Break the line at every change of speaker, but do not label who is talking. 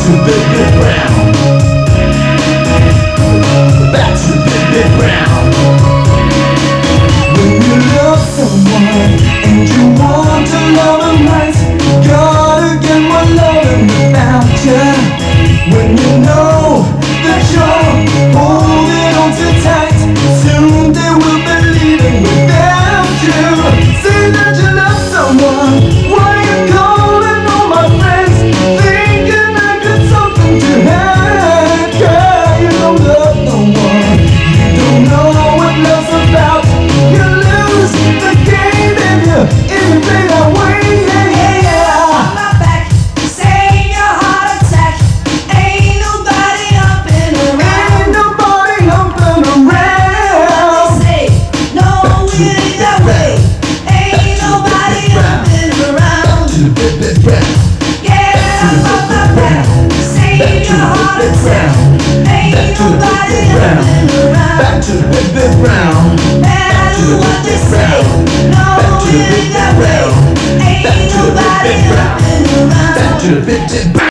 to the good ground. Back to the good ground. When you love someone and you want to love them right, gotta get more loving without you. When you know that you're holding on too tight, soon they will be leaving without you. Say that you love someone, why you calling all my friends, thinking I got something to hide? Girl, you don't love no one, you don't know what love's about. You lose the game and you play that way. Back to the big ground. Back to the big ground. Back to the big ground. Back to the big ground. Back to the big ground.